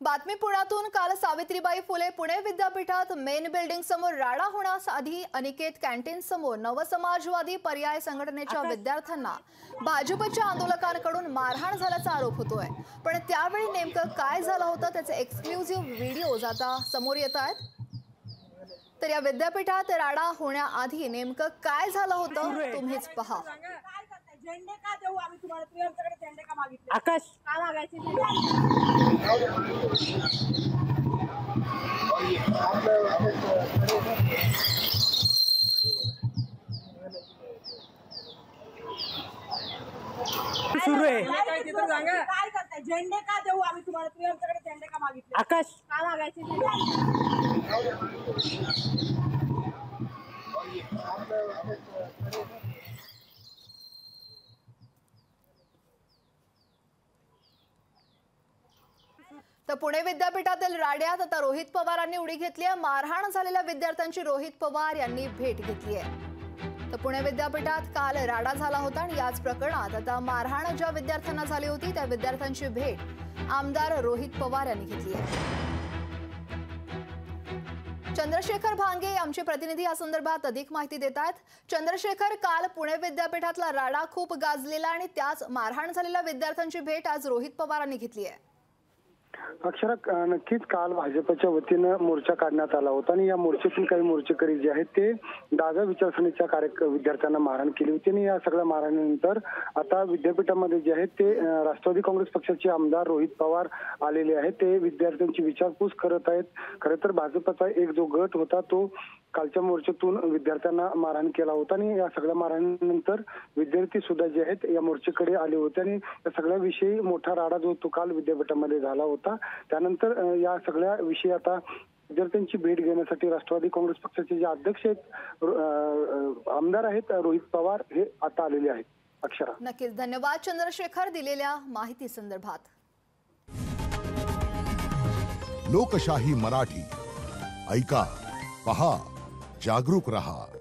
बातमी पुण्यातून काल सावित्रीबाई फुले पुणे विद्यापीठात मेन बिल्डिंग समोर राडा होण्यास आधी अनिकेत कॅन्टीन समोर नवसमाजवादी पर्याय संघटनेच्या विद्यार्थ्यांना भाजपच्या आंदोलकांकडून मारहाण झाल्याचा आरोप होतोय। पण त्यावेळी नेमकं काय झालं होतं त्याचे एक्सक्लुझिव्ह व्हिडिओज आता समोर येत आहेत। तर या विद्यापीठात राडा होण्याआधी नेमकं काय झालं होतं तुम्हीच पहा। झेंडे का देऊ आम्ही तुम्हाला? तुम्ही आमच्याकडे झेंडे का मागितले? आकाश का मागायचे? सुरू आहे। काय करताय? झेंडे का देऊ आम्ही तुम्हाला? तुम्ही आमच्याकडे झेंडे का मागितले? आकाश का मागायचे? तर पुणे विद्यापीठातील राड्यात आता रोहित पवारांनी उडी घेतली आहे। मारहाण झालेल्या विद्यार्थ्यांची रोहित पवार यांनी भेट घेतली आहे। तर पुणे विद्यापीठात काल राडा झाला होता आणि याच प्रकरणात आता मारहाण ज्या विद्यार्थ्यांना झाली होती त्या विद्यार्थ्यांची भेट आमदार रोहित पवार यांनी घेतली आहे। चंद्रशेखर भांगे आमचे प्रतिनिधी या संदर्भात अधिक माहिती देत आहेत। चंद्रशेखर, काल पुणे विद्यापीठातला राडा खूप गाजलेला आणि त्याच मारहाण झालेल्या विद्यार्थ्यांची भेट आज रोहित पवारांनी घेतली आहे। अक्षरा, नक्कीच काल भाजपच्या वतीनं मोर्चा काढण्यात आला होता आणि या मोर्चातील काही मोर्चेकरी जे आहेत ते डाव्या विचारसरणीच्या विद्यार्थ्यांना मारहाण केली होती आणि या सगळ्या मारहाणीनंतर आता विद्यापीठामध्ये जे आहेत ते राष्ट्रवादी काँग्रेस पक्षाचे आमदार रोहित पवार आलेले आहेत। ते विद्यार्थ्यांची विचारपूस करत आहेत। खरं तर भाजपचा एक जो गट होता तो कालच्या मोर्चातून विद्यार्थ्यांना मारहाण केला होता आणि या सगळ्या मारहाणीनंतर विद्यार्थी सुद्धा जे आहेत या मोर्चेकडे आले होते आणि या सगळ्या विषयी मोठा राडा जो तो काल विद्यापीठामध्ये झाला होता। त्यानंतर या सगळ्या विषयी आता विद्यार्थ्यांची भेट घेण्यासाठी राष्ट्रवादी काँग्रेस पक्षाचे जे अध्यक्ष आहेत आमदार आहेत रोहित पवार हे आता आलेले आहेत। अक्षरा, नक्कीच धन्यवाद चंद्रशेखर दिलेल्या माहिती संदर्भात। लोकशाही मराठी ऐका, पहा, जागरूक रहा।